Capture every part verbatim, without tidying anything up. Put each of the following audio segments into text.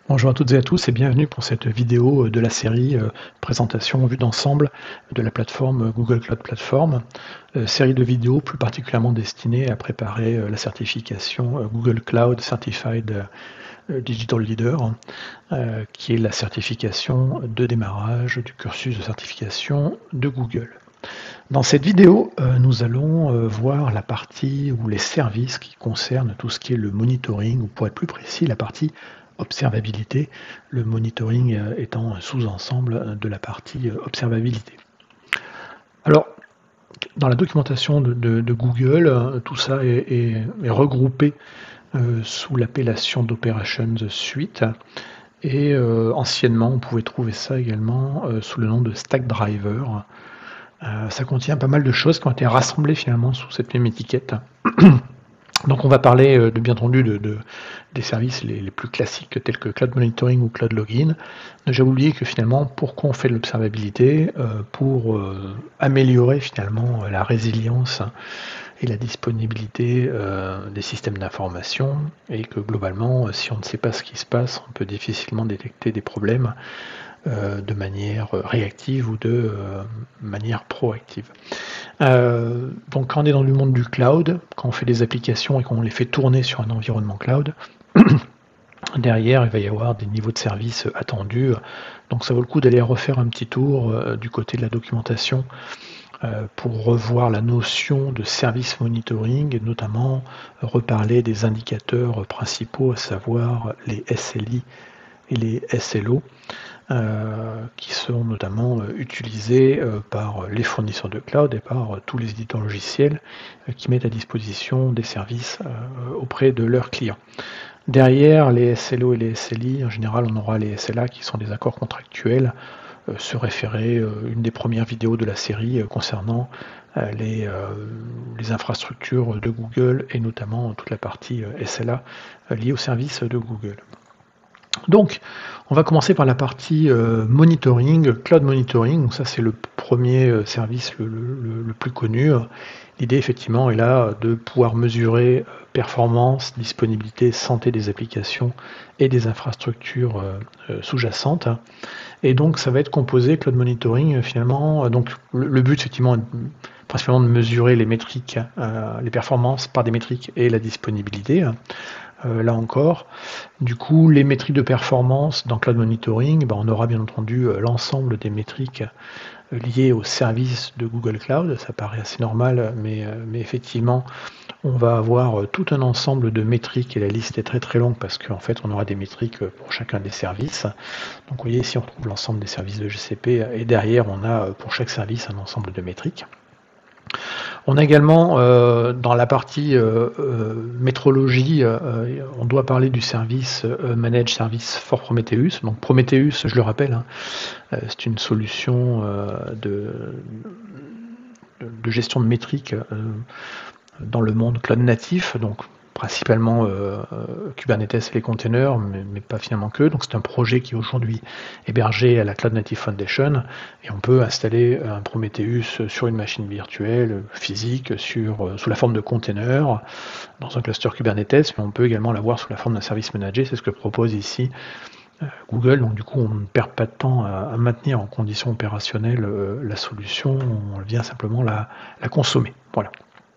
Bonjour à toutes et à tous et bienvenue pour cette vidéo de la série euh, présentation vue d'ensemble de la plateforme Google Cloud Platform, euh, série de vidéos plus particulièrement destinée à préparer euh, la certification euh, Google Cloud Certified euh, Digital Leader, euh, qui est la certification de démarrage du cursus de certification de Google. Dans cette vidéo, euh, nous allons euh, voir la partie ou les services qui concernent tout ce qui est le monitoring, ou pour être plus précis, la partie observabilité, le monitoring euh, étant un sous-ensemble de la partie euh, observabilité. Alors, dans la documentation de, de, de Google, euh, tout ça est, est, est regroupé euh, sous l'appellation d'Operations Suite. Et euh, anciennement, on pouvait trouver ça également euh, sous le nom de Stackdriver. Euh, ça contient pas mal de choses qui ont été rassemblées finalement sous cette même étiquette. Donc on va parler euh, de, bien entendu de, de, des services les, les plus classiques tels que Cloud Monitoring ou Cloud Login. J'ai oublié que finalement, pourquoi on fait de l'observabilité euh, Pour euh, améliorer finalement la résilience et la disponibilité euh, des systèmes d'information, et que globalement, si on ne sait pas ce qui se passe, on peut difficilement détecter des problèmes euh, de manière réactive ou de euh, manière proactive. Euh, donc quand on est dans le monde du cloud, quand on fait des applications et qu'on les fait tourner sur un environnement cloud, derrière il va y avoir des niveaux de service attendus, donc ça vaut le coup d'aller refaire un petit tour euh, du côté de la documentation euh, pour revoir la notion de service monitoring et notamment reparler des indicateurs principaux, à savoir les S L I et les S L O. Euh, qui sont notamment euh, utilisés euh, par les fournisseurs de cloud et par euh, tous les éditeurs logiciels euh, qui mettent à disposition des services euh, auprès de leurs clients. Derrière les S L O et les S L I, en général, on aura les S L A qui sont des accords contractuels. Euh, se référer euh, une des premières vidéos de la série euh, concernant euh, les, euh, les infrastructures de Google et notamment toute la partie euh, S L A euh, liée aux services de Google. Donc, on va commencer par la partie euh, monitoring, cloud monitoring. Donc ça, c'est le premier euh, service le, le, le, plus connu. L'idée, effectivement, est là de pouvoir mesurer performance, disponibilité, santé des applications et des infrastructures euh, sous-jacentes. Et donc, ça va être composé, cloud monitoring, finalement. Donc, le, le but, effectivement, est principalement de mesurer les métriques, euh, les performances par des métriques et la disponibilité. Euh, là encore. Du coup, les métriques de performance dans Cloud Monitoring, ben, on aura bien entendu euh, l'ensemble des métriques euh, liées aux services de Google Cloud. Ça paraît assez normal, mais, euh, mais effectivement, on va avoir euh, tout un ensemble de métriques, et la liste est très très longue parce qu'en fait, on aura des métriques pour chacun des services. Donc, vous voyez, ici, on trouve l'ensemble des services de G C P, et derrière, on a pour chaque service un ensemble de métriques. On a également, euh, dans la partie euh, euh, métrologie, euh, on doit parler du service euh, Manage Service for Prometheus. Donc Prometheus, je le rappelle, hein, euh, c'est une solution euh, de, de gestion de métriques euh, dans le monde cloud natif, donc principalement euh, Kubernetes et les containers, mais, mais pas finalement que. Donc c'est un projet qui est aujourd'hui hébergé à la Cloud Native Foundation, et on peut installer un Prometheus sur une machine virtuelle physique sur, sous la forme de containers dans un cluster Kubernetes, mais on peut également l'avoir sous la forme d'un service managé. C'est ce que propose ici euh, Google. Donc du coup, on ne perd pas de temps à, à maintenir en conditions opérationnelles euh, la solution, on vient simplement la, la consommer. Voilà.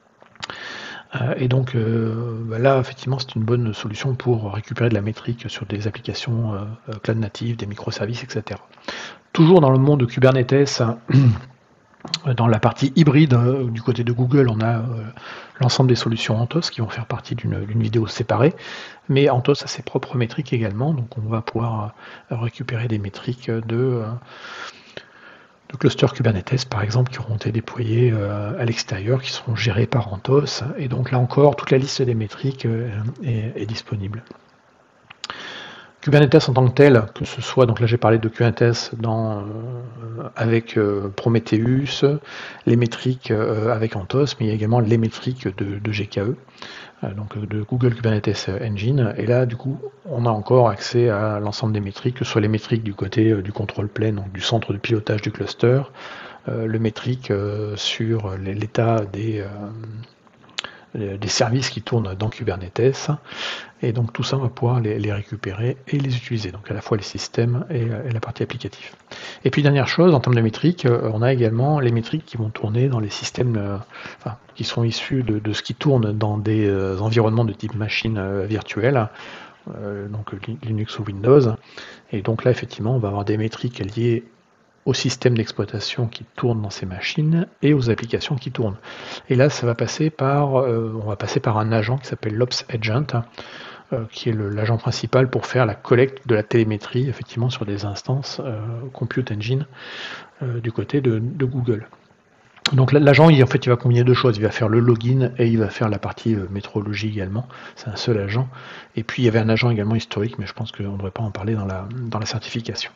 Et donc euh, bah là, effectivement, c'est une bonne solution pour récupérer de la métrique sur des applications euh, cloud native, des microservices, et cetera. Toujours dans le monde de Kubernetes, dans la partie hybride, euh, du côté de Google, on a euh, l'ensemble des solutions Anthos qui vont faire partie d'une vidéo séparée, mais Anthos a ses propres métriques également, donc on va pouvoir euh, récupérer des métriques de... Euh, de clusters Kubernetes, par exemple, qui auront été déployés euh, à l'extérieur, qui seront gérés par Anthos. Et donc là encore, toute la liste des métriques euh, est, est disponible. Kubernetes en tant que tel, que ce soit, donc là j'ai parlé de Kubernetes dans, euh, avec euh, Prometheus, les métriques euh, avec Anthos, mais il y a également les métriques de, de G K E, euh, donc de Google Kubernetes Engine. Et là, du coup, on a encore accès à l'ensemble des métriques, que ce soit les métriques du côté euh, du contrôle plane, donc du centre de pilotage du cluster, euh, le métrique euh, sur l'état des... Euh, euh, des services qui tournent dans Kubernetes, et donc tout ça on va pouvoir les, les récupérer et les utiliser, donc à la fois les systèmes et, et la partie applicative. Et puis dernière chose, en termes de métriques, euh, on a également les métriques qui vont tourner dans les systèmes, euh, enfin, qui sont issus de, de ce qui tourne dans des euh, environnements de type machine euh, virtuelle, euh, donc Linux ou Windows, et donc là effectivement on va avoir des métriques liées au système d'exploitation qui tourne dans ces machines et aux applications qui tournent. Et là, ça va passer par, euh, on va passer par un agent qui s'appelle l'Ops Agent, euh, qui est l'agent principal pour faire la collecte de la télémétrie, effectivement, sur des instances euh, Compute Engine euh, du côté de, de Google. Donc l'agent, en fait, il va combiner deux choses. Il va faire le login et il va faire la partie euh, métrologie également. C'est un seul agent. Et puis il y avait un agent également historique, mais je pense qu'on ne devrait pas en parler dans la, dans la certification.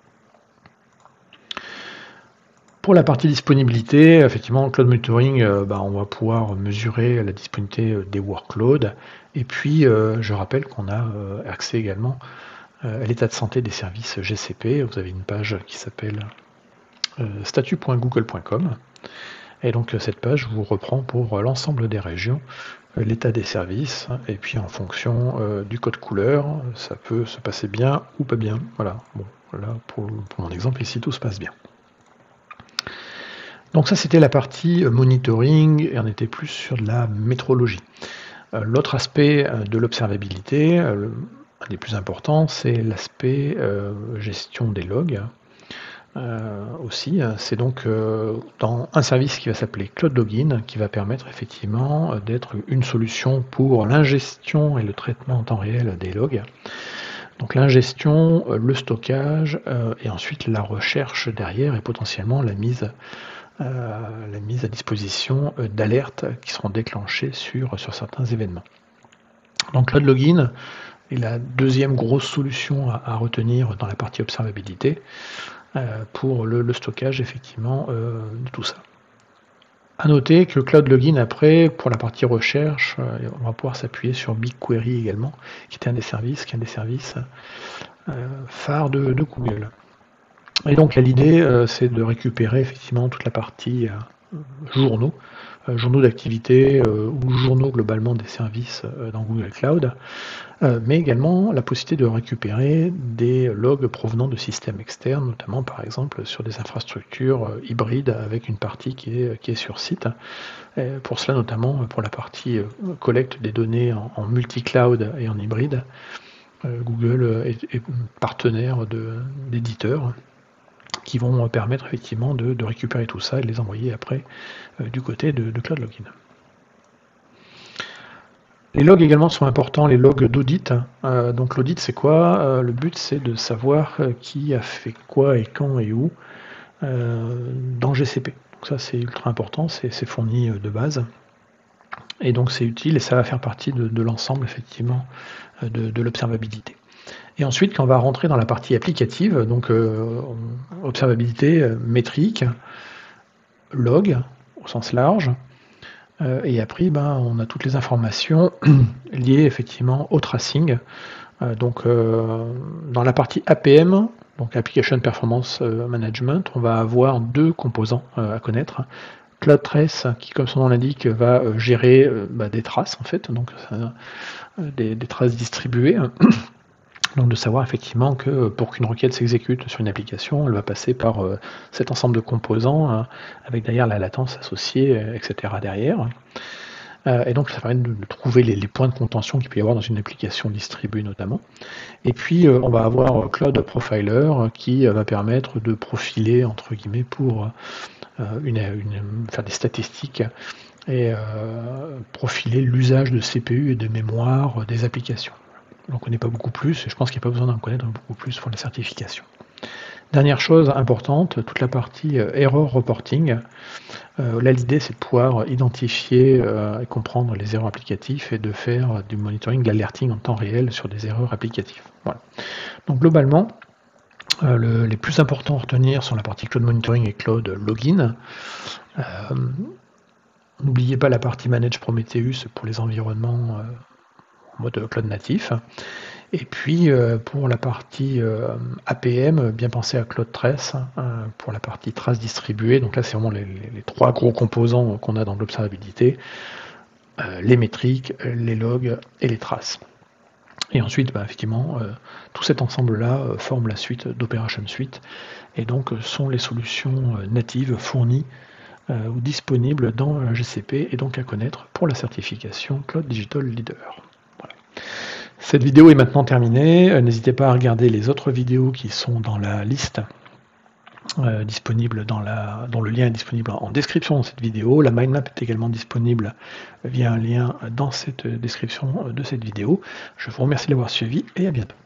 Pour la partie disponibilité, effectivement, Cloud Monitoring, euh, bah, on va pouvoir mesurer la disponibilité des workloads. Et puis, euh, je rappelle qu'on a euh, accès également euh, à l'état de santé des services G C P. Vous avez une page qui s'appelle euh, statut point google point com. Et donc, cette page vous reprend pour l'ensemble des régions euh, l'état des services. Et puis, en fonction euh, du code couleur, ça peut se passer bien ou pas bien. Voilà. Bon, là, pour, pour mon exemple, ici, tout se passe bien. Donc ça, c'était la partie monitoring, et on était plus sur de la métrologie. Euh, L'autre aspect euh, de l'observabilité, euh, un des plus importants, c'est l'aspect euh, gestion des logs. Euh, aussi, c'est donc euh, dans un service qui va s'appeler Cloud Login, qui va permettre effectivement d'être une solution pour l'ingestion et le traitement en temps réel des logs. Donc l'ingestion, le stockage, euh, et ensuite la recherche derrière, et potentiellement la mise Euh, la mise à disposition euh, d'alertes qui seront déclenchées sur, sur certains événements. Donc Cloud Login est la deuxième grosse solution à, à retenir dans la partie observabilité euh, pour le, le stockage effectivement euh, de tout ça. À noter que Cloud Login après, pour la partie recherche, euh, on va pouvoir s'appuyer sur BigQuery également, qui était un des services, qui est un des services euh, phares de, de Google. Et donc l'idée, euh, c'est de récupérer effectivement toute la partie euh, journaux, euh, journaux d'activité euh, ou journaux globalement des services euh, dans Google Cloud, euh, mais également la possibilité de récupérer des logs provenant de systèmes externes, notamment par exemple sur des infrastructures euh, hybrides avec une partie qui est, qui est sur site. Et pour cela notamment pour la partie euh, collecte des données en, en multi-cloud et en hybride, euh, Google est, est partenaire d'éditeurs qui vont permettre effectivement de, de récupérer tout ça et de les envoyer après euh, du côté de, de Cloud Login. Les logs également sont importants, les logs d'audit. Euh, donc l'audit c'est quoi? euh, Le but c'est de savoir qui a fait quoi et quand et où euh, dans G C P. Donc ça c'est ultra important, c'est fourni de base. Et donc c'est utile et ça va faire partie de, de l'ensemble effectivement de, de l'observabilité. Et ensuite, quand on va rentrer dans la partie applicative, donc euh, observabilité euh, métrique, log au sens large, euh, et après, ben, on a toutes les informations liées effectivement au tracing. Euh, donc, euh, dans la partie A P M, donc Application Performance Management, on va avoir deux composants euh, à connaître. CloudTrace, qui, comme son nom l'indique, va euh, gérer euh, bah, des traces en fait, donc euh, des, des traces distribuées. Donc de savoir effectivement que pour qu'une requête s'exécute sur une application, elle va passer par euh, cet ensemble de composants, hein, avec derrière la latence associée, et cetera derrière. Euh, et donc ça permet de, de trouver les, les points de contention qu'il peut y avoir dans une application distribuée notamment. Et puis euh, on va avoir Cloud Profiler qui euh, va permettre de profiler, entre guillemets, pour euh, une, une, faire des statistiques et euh, profiler l'usage de C P U et de mémoire des applications. On n'en connaît pas beaucoup plus, et je pense qu'il n'y a pas besoin d'en connaître beaucoup plus pour la certification. Dernière chose importante, toute la partie euh, error reporting. Euh, là, l'idée, c'est de pouvoir identifier euh, et comprendre les erreurs applicatives et de faire du monitoring, de l'alerting en temps réel sur des erreurs applicatives. Voilà. Donc globalement, euh, le, les plus importants à retenir sont la partie Cloud Monitoring et Cloud Login. Euh, N'oubliez pas la partie Manage Prometheus pour les environnements euh, en mode cloud natif. Et puis euh, pour la partie euh, A P M, bien penser à CloudTrace euh, pour la partie trace distribuée. Donc là c'est vraiment les, les, les trois gros composants qu'on a dans l'observabilité. euh, les métriques, les logs et les traces. Et ensuite, bah, effectivement, euh, tout cet ensemble-là euh, forme la suite d'Operation Suite, et donc euh, sont les solutions euh, natives fournies euh, ou disponibles dans euh, G C P, et donc à connaître pour la certification Cloud Digital Leader. Voilà. Cette vidéo est maintenant terminée. Euh, N'hésitez pas à regarder les autres vidéos qui sont dans la liste euh, disponible dans la, dont le lien est disponible en description de cette vidéo. La mind map est également disponible via un lien dans cette description de cette vidéo. Je vous remercie de l'avoir suivi et à bientôt.